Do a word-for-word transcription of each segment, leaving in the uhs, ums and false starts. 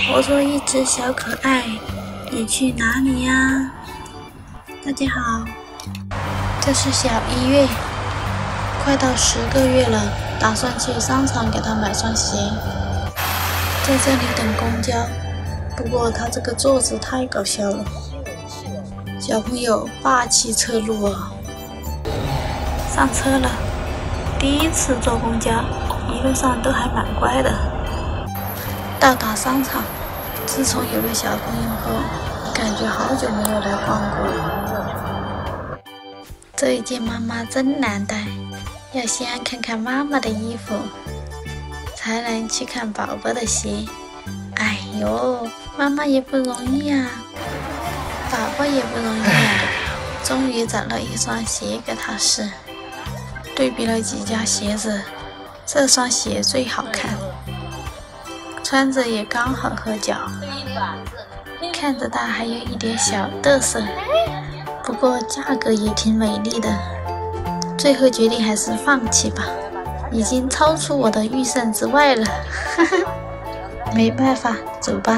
我做一只小可爱，你去哪里呀？大家好，这是小一月，快到十个月了，打算去商场给他买双鞋。在这里等公交，不过他这个坐姿太搞笑了，小朋友霸气侧路啊！上车了，第一次坐公交，一路上都还蛮乖的。到达商场，自从有了小朋友后，感觉好久没有来逛过了。这一件妈妈真难带，要先看看妈妈的衣服，才能去看宝宝的鞋。哎呦，妈妈也不容易啊，宝宝也不容易啊。终于找了一双鞋给他试，对比了几家鞋子，这双鞋最好看，穿着也刚好合脚，看着它还有一点小嘚瑟，不过价格也挺美丽的。最后决定还是放弃吧，已经超出我的预算之外了，哈哈，没办法，走吧。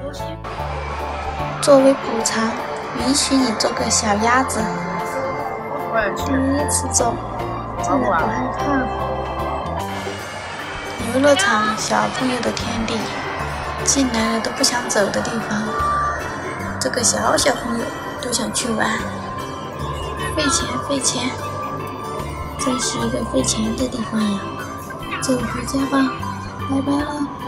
作为补偿，允许你做个小鸭子。第一次做，真的不害怕。游乐场，小朋友的天地，进来了都不想走的地方，这个小小朋友都想去玩。费钱费钱，真是一个费钱的地方呀！走回家吧，拜拜了。